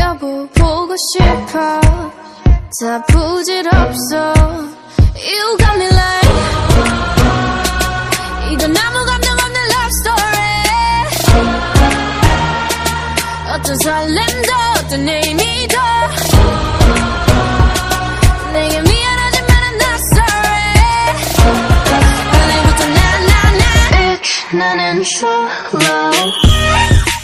여보 보고 싶어 다 부질없어 You got me like 이건 아무 감정 없는 love story 어떤 설렘도 어떤 의미도 내게 미안하지만 I'm not sorry 오늘부터 나는 true love